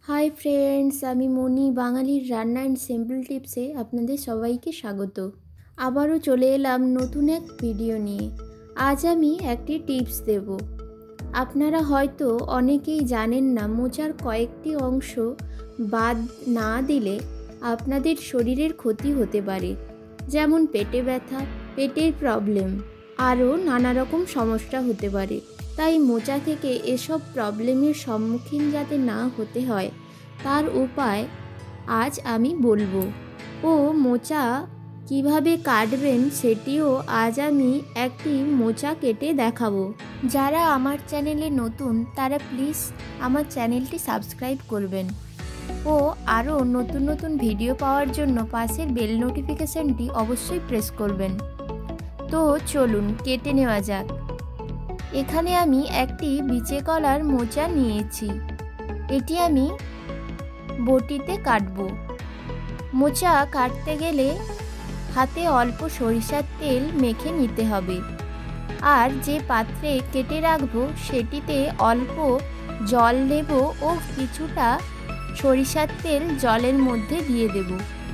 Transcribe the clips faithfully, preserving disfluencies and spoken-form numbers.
Hi friends, আমি মনি বাঙালির রান্না অ্যান্ড সিম্পল টিপসে আপনাদের সবাইকে স্বাগত। আবারও চলে এলাম নতুন এক ভিডিও নিয়ে। আজ আমি একটি টিপস দেব। আপনারা হয়তো অনেকেই জানেন না, মোচার কয়েকটি অংশ বাদ না দিলে আপনাদের শরীরের ক্ষতি হতে পারে, যেমন পেটে ব্যথা, পেটের প্রবলেম, আরও নানা রকম সমস্যা হতে পারে। তাই মোচা থেকে এসব প্রবলেমের সম্মুখীন যাতে না হতে হয় তার উপায় আজ আমি বলবো। ও মোচা কিভাবে কাটবেন সেটিও আজ আমি একটি মোচা কেটে দেখাবো। যারা আমার চ্যানেলে নতুন তারা প্লিজ আমার চ্যানেলটি সাবস্ক্রাইব করবেন ও আরও নতুন নতুন ভিডিও পাওয়ার জন্য পাশের বেল নোটিফিকেশনটি অবশ্যই প্রেস করবেন। তো চলুন কেটে নেওয়া যাক। এখানে আমি একটি বিচে কলার মোচা নিয়েছি, এটি আমি বটিতে কাটব। মোচা কাটতে গেলে হাতে অল্প সরিষার তেল মেখে নিতে হবে, আর যে পাত্রে কেটে রাখবো সেটিতে অল্প জল দেব ও কিছুটা সরিষার তেল জলের মধ্যে দিয়ে দেব।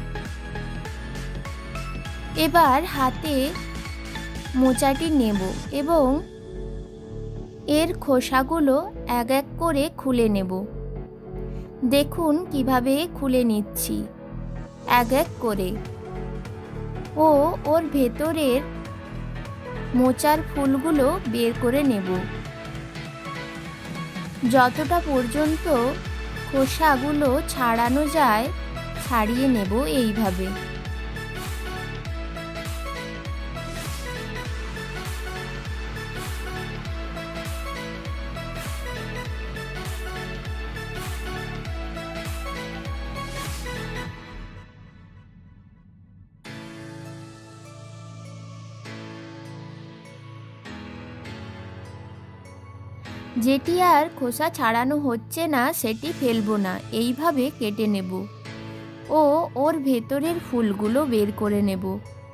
এবার হাতে মোচাটি নেব এবং এর খোসাগুলো এক এক করে খুলে নেব। দেখুন কিভাবে খুলে নিচ্ছি এক এক করে, ও ওর ভেতরের মোচার ফুলগুলো বের করে নেব। যতটা পর্যন্ত খোসাগুলো ছাড়ানো যায় ছাড়িয়ে নেব এইভাবে। যেটি আর খোসা ছাড়ানো হচ্ছে না সেটি ফেলবো না, এইভাবে কেটে নেব ও ওর ভেতরের ফুলগুলো বের করে নেব।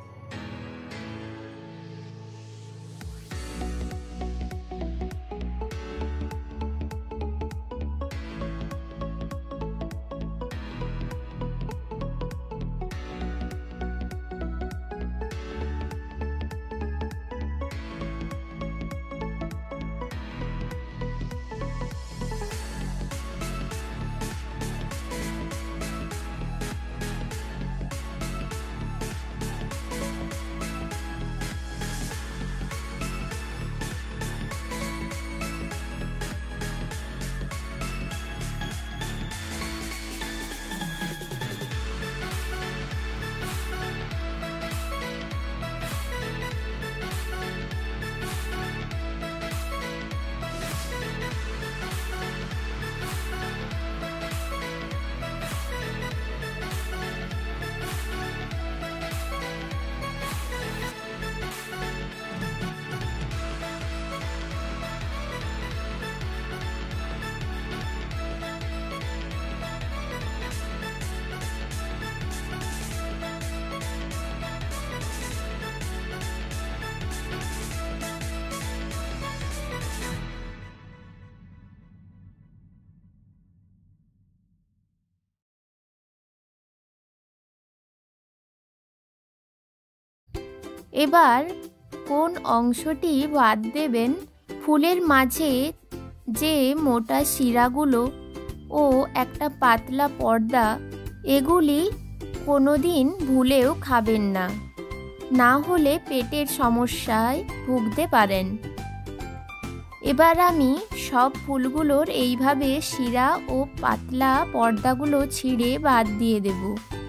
এবার কোন অংশটি বাদ দেবেন? ফুলের মাঝে যে মোটা শিরাগুলো ও একটা পাতলা পর্দা, এগুলি কোনোদিন ভুলেও খাবেন না, না হলে পেটের সমস্যায় ভুগতে পারেন। এবার আমি সব ফুলগুলোর এইভাবে শিরা ও পাতলা পর্দাগুলো ছিঁড়ে বাদ দিয়ে দেব।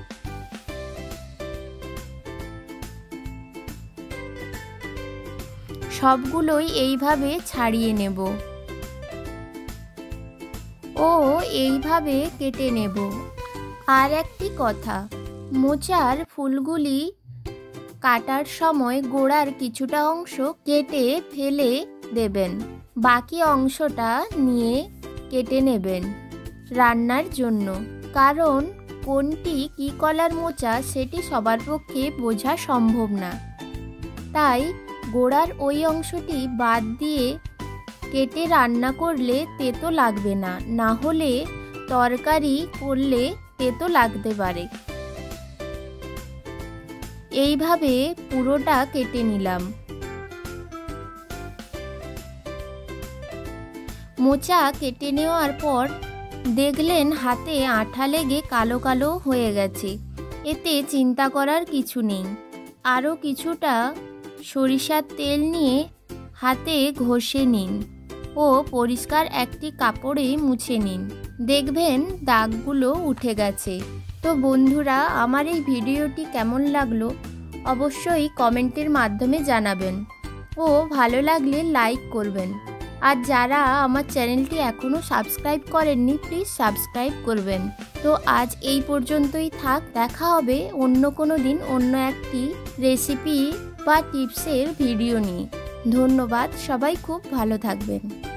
সবগুলোই এইভাবে ছাড়িয়ে নেব ও এইভাবে কেটে নেব। আর একটি কথা, মোচার ফুলগুলি কাটার সময় গোড়ার কিছুটা অংশ কেটে ফেলে দেবেন, বাকি অংশটা নিয়ে কেটে নেবেন রান্নার জন্য। কারণ কোনটি কী কলার মোচা সেটি সবার পক্ষে বোঝা সম্ভব না, তাই গোড়ার ওই অংশটি বাদ দিয়ে কেটে রান্না করলে তেতো লাগবে না, না হলে তরকারি করলে তেতো লাগতে পারে। এইভাবে পুরোটা কেটে নিলাম। মোচা কেটে নেওয়ার পর দেখলেন হাতে আঠা লেগে কালো কালো হয়ে গেছে। এতে চিন্তা করার কিছু নেই। আরও কিছুটা সরিষার তেল নিয়ে হাতে ঘষে নিন ও পরিষ্কার একটি কাপড়ে মুছে নিন। দেখবেন দাগগুলো উঠে গেছে। তো বন্ধুরা, আমার এই ভিডিওটি কেমন লাগলো অবশ্যই কমেন্টের মাধ্যমে জানাবেন ও ভালো লাগলে লাইক করবেন। আর যারা আমার চ্যানেলটি এখনও সাবস্ক্রাইব করেননি প্লিজ সাবস্ক্রাইব করবেন। তো আজ এই পর্যন্তই থাক। দেখা হবে অন্য কোনো দিন অন্য একটি রেসিপি বা টিপসের ভিডিও নিয়ে। ধন্যবাদ। সবাই খুব ভালো থাকবেন।